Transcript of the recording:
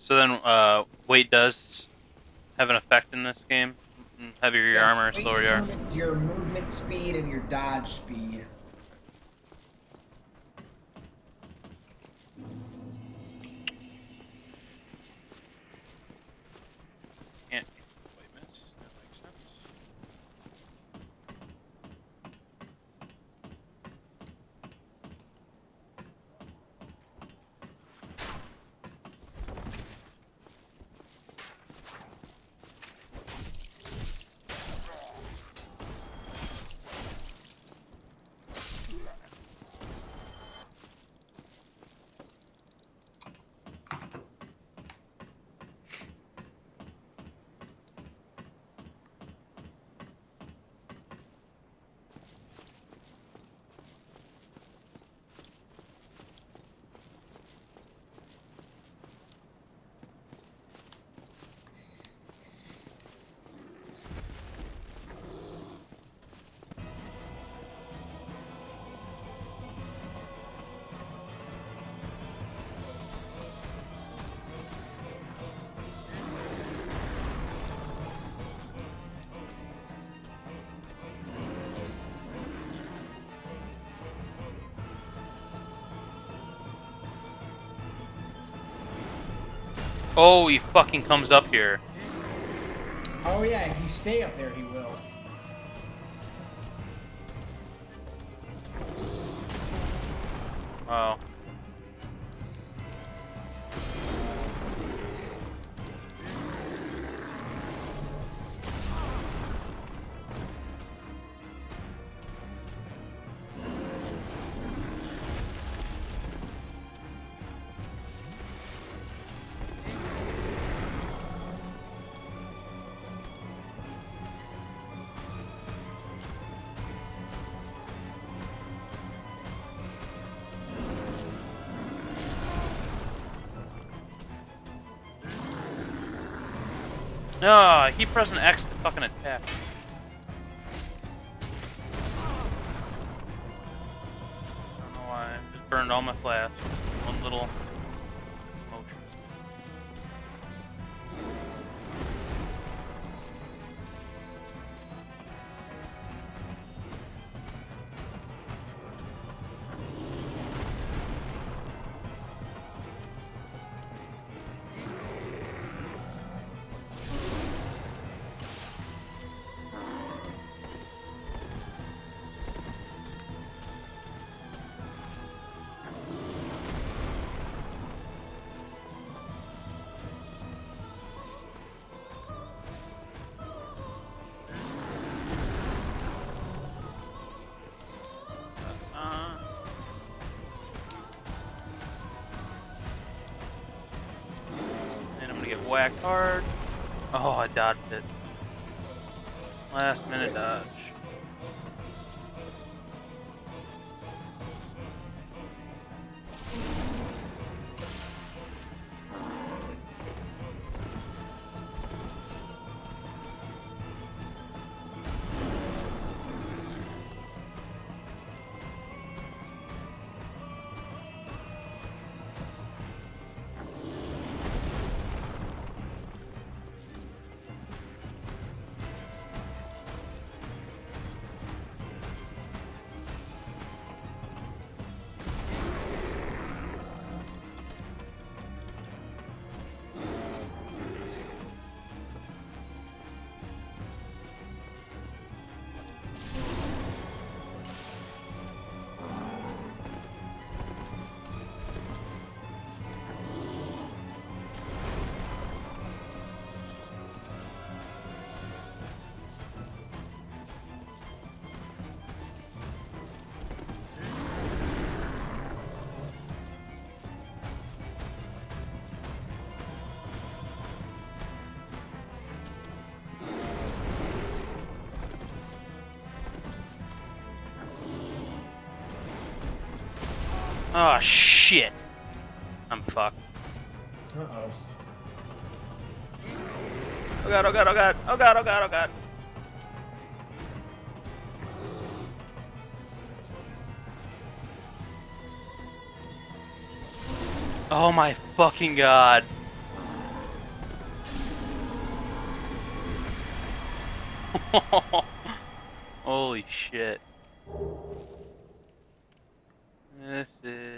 So then, weight does have an effect in this game? Heavier your Yes, armor, weight slower you are. determines your movement speed and your dodge speed. Can't quite miss. That makes sense. Oh, he fucking comes up here. Oh yeah, if you stay up there, he will. Wow. No, I keep pressing X to fucking attack. I don't know why. I just burned all my flasks. One little motion. And I'm gonna get whacked hard. Oh, I dodged it. Last minute dodge. Oh shit. I'm fucked. Uh-oh. Oh god, oh god, oh god, oh god, oh god, oh god. Oh my fucking god. Holy shit. This is